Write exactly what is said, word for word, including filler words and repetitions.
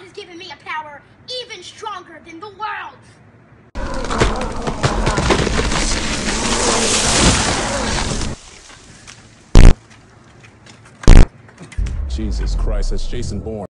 has given me a power even stronger than the world. Jesus Christ, that's Jason Bourne.